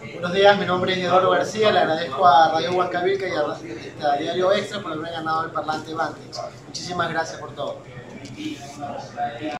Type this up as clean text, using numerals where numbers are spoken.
Buenos días, mi nombre es Eduardo García, le agradezco a Radio Huancavilca y a Diario Extra por haberme ganado el parlante Vantage. Muchísimas gracias por todo.